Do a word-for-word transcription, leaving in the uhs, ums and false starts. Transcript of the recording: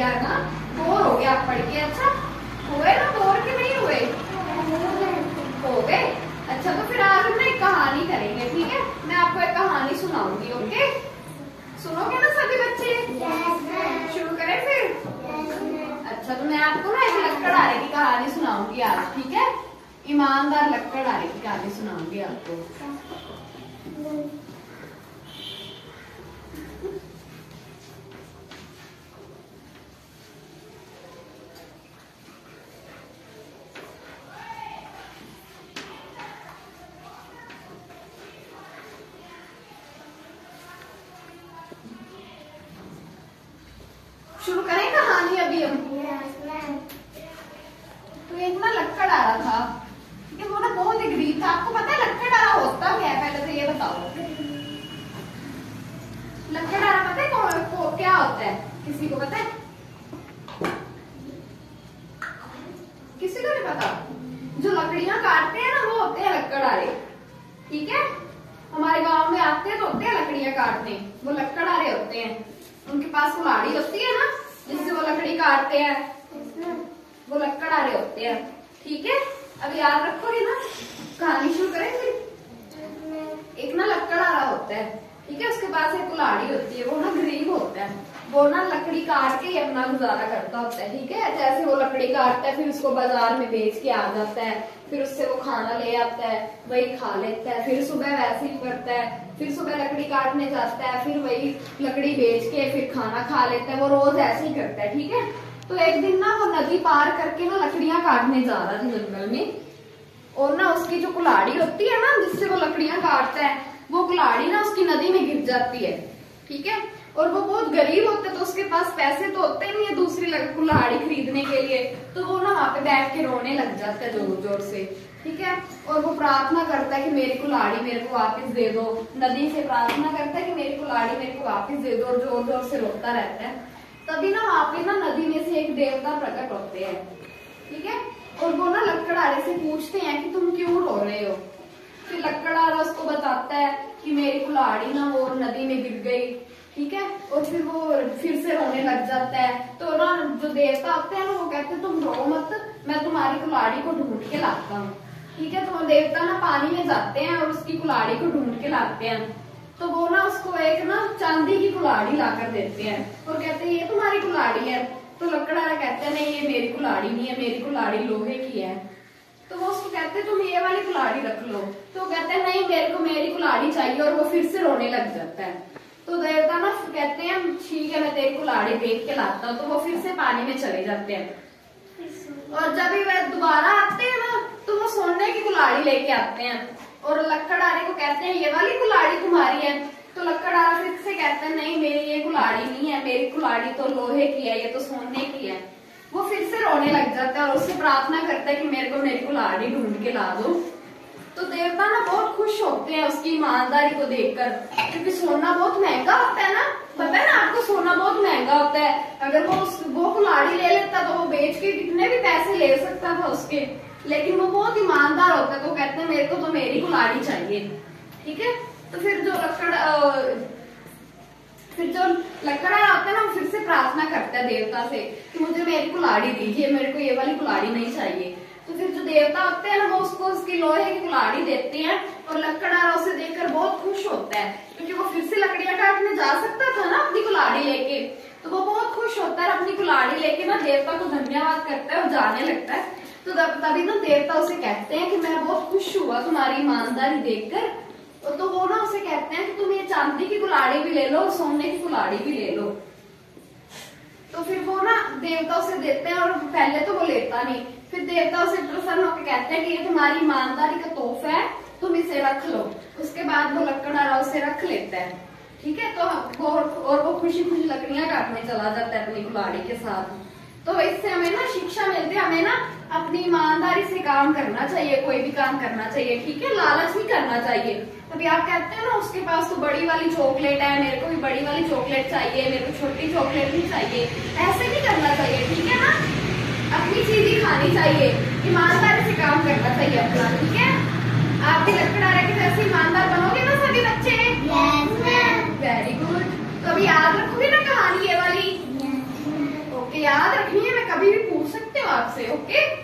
गया ना, बोर हो गया आप पढ़ के। अच्छा हुए ना बोर के नहीं हुए? हो गए। अच्छा तो फिर आज हम ना एक कहानी करेंगे, ठीक है? मैं आपको एक कहानी सुनाऊंगी, ओके? सुनोगे ना सभी बच्चे? शुरू करें फिर? अच्छा तो मैं आपको ना एक लक्कड़हारे की कहानी सुनाऊंगी आज, ठीक है? ईमानदार लक्कड़हारे की कहानी सुनाऊंगी आपको। शुरू करें कहानी अभी हम? तो एक ना लक्कड़हारा था, ठीक है? वो ना बहुत ही गरीब था। आपको पता है लक्कड़हारा होता क्या है? पहले तो ये बताओ, लक्कड़हारा पता है कौन को क्या होता है? किसी को पता है? किसी को नहीं पता? जो लकड़ियां काटते हैं ना वो होते हैं लक्कड़हारे, ठीक है? हमारे गांव में आते हैं तो होते हैं लकड़ियां काटने, वो लक्कड़हारे होते हैं। उनके पास कुल्हाड़ी होती है ना जिससे वो लकड़ी काटते हैं, वो लक्कड़हारे होते हैं, ठीक है? अब याद रखोगे ना? कहानी शुरू करें फिर। एक ना लक्कड़हारा होता है, ठीक है? उसके पास एक कुल्हाड़ी होती है। वो ना गरीब होता है, वो ना लकड़ी काट के ही अपना गुजारा करता होता है, ठीक है? जैसे वो लकड़ी काटता है फिर उसको बाजार में बेच के आ जाता है, फिर उससे वो खाना ले आता है, वही खा लेता है, फिर सुबह वैसे ही करता है, फिर सुबह लकड़ी काटने जाता है, फिर वही लकड़ी बेच के फिर खाना खा लेता है। वो रोज ऐसे ही करता है, ठीक है? तो एक दिन ना वो नदी पार करके ना लकड़ियां काटने जा रहा था जंगल में, और ना उसकी जो कुल्हाड़ी होती है ना जिससे वो लकड़ियां काटता है, वो कुल्हाड़ी ना उसकी नदी में गिर जाती है, ठीक है? और वो बहुत गरीब होता है तो उसके पास पैसे तो होते नहीं है दूसरी कुल्हाड़ी खरीदने के लिए, तो वो ना वहां पे बैठ के रोने लग जाता है जोर जोर से, ठीक है? और वो प्रार्थना करता है कि मेरी कुल्हाड़ी मेरे को वापस दे दो, नदी से प्रार्थना करता है कि मेरी कुल्हाड़ी मेरे को वापस दे दो, और जोर जोर से रोता रहता है। तभी ना वहां पे ना नदी में से एक देवता प्रकट होते हैं, ठीक है? और वो ना लक्कड़हारे से पूछते हैं कि तुम क्यों रो रहे हो? फिर लक्कड़हारा उसको बताता है कि मेरी कुल्हाड़ी ना वो नदी में गिर गई, ठीक है? और फिर वो फिर से रोने लग जाता है। तो ना जो देवता होते हैं ना वो कहते हैं तुम रो मत, मैं तुम्हारी कुल्हाड़ी को ढूंढ के लाता हूँ, ठीक है? तो देवता ना पानी में जाते हैं और उसकी कुल्हाड़ी को ढूंढ के लाते हैं। तो वो ना उसको एक ना चांदी की कुल्हाड़ी लाकर देते हैं और कहते हैं ये तुम्हारी कुल्हाड़ी है। तो लक्कड़हारा कहते हैं नहीं ये मेरी कुल्हाड़ी नहीं है, मेरी कुल्हाड़ी लोहे की है। तो वो उसको कहते हैं तुम ये वाली कुल्हाड़ी रख लो। तो कहते हैं नहीं मेरे को मेरी कुल्हाड़ी चाहिए, और वो फिर से रोने लग जाता है। तो देवता ना कहते हैं ठीक है मैं तेरी कुल्हाड़ी देख के लाता हूँ। तो वो फिर से पानी में चले जाते हैं, और जब भी वह दोबारा आते हैं ना तो वो सोने की कुल्हाड़ी लेके आते हैं, और लक्कड़हारे को कहते हैं ये वाली कुल्हाड़ी तुम्हारी है। तो लक्कड़हारा फिर से कहते हैं नहीं मेरी ये कुल्हाड़ी नहीं है, मेरी कुल्हाड़ी तो लोहे की है, ये तो सोने की है। वो फिर से रोने लग जाता है और उससे प्रार्थना करता है कि मेरे को मेरी कुल्हाड़ी ढूंढ के ला दो। तो देवता ना बहुत खुश होते हैं उसकी ईमानदारी को देखकर, क्योंकि सोना बहुत महंगा होता है ना, पता है ना आपको? सोना बहुत महंगा होता है। अगर वो वो कुल्हाड़ी ले लेता तो वो बेच के कितने भी पैसे ले सकता था उसके, लेकिन वो बहुत ईमानदार होता है। तो कहते हैं मेरे को तो मेरी कुल्हाड़ी चाहिए, ठीक है? तो फिर जो लक्कड़ फिर जो लक्कड़हारा होता है ना वो फिर से प्रार्थना करता है देवता से कि मुझे मेरी कुल्हाड़ी दीजिए, मेरे को ये वाली कुल्हाड़ी नहीं चाहिए। तो फिर जो देवता होते हैं ना वो उसको उसकी लोहे की कुल्हाड़ी देते हैं, और लक्कड़हारा उसे देखकर बहुत खुश होता है, क्योंकि वो फिर से लकड़ियां काटने जा सकता था ना अपनी कुल्हाड़ी लेके। तो वो बहुत खुश होता है, अपनी कुल्हाड़ी लेके ना देवता को धन्यवाद करता है और जाने लगता है। तो तभी ना देवता उसे कहते हैं कि मैं बहुत खुश हुआ तुम्हारी ईमानदारी देखकर। तो वो ना उसे कहते हैं कि तुम ये चांदी की कुल्हाड़ी भी ले लो और सोने की कुल्हाड़ी भी ले लो। तो फिर वो ना देवता उसे देते हैं, और पहले तो वो लेता नहीं, फिर देवता उसे प्रसन्न होकर कहते हैं कि ये तुम्हारी ईमानदारी का तोहफा है, तुम इसे रख लो। उसके बाद वो लक्कड़हारा उसे रख लेता है, ठीक है? तो वो और वो खुशी खुशी लकड़ियां काटने चला जाता है अपनी कुल्हाड़ी के साथ। तो इससे हमें ना शिक्षा मिलती है, हमें ना अपनी ईमानदारी से काम करना चाहिए, कोई भी काम करना चाहिए, ठीक है? लालच नहीं करना चाहिए। अभी आप कहते हैं ना उसके पास तो बड़ी वाली चॉकलेट है, मेरे को भी बड़ी वाली चॉकलेट चाहिए, मेरे को छोटी चॉकलेट नहीं चाहिए, ऐसे नहीं करना चाहिए, ठीक है ना? अपनी चीज ही खानी चाहिए, ईमानदारी से काम करना चाहिए अपना, ठीक है? आप भी लक्कड़हारा के जैसे ईमानदार बनोगे ना सभी बच्चे? Very good. तो अभी याद रखोगे ना कहानी ये वाली? ओके। याद रखनी है, मैं कभी भी पूछ सकती हूँ आपसे। ओके।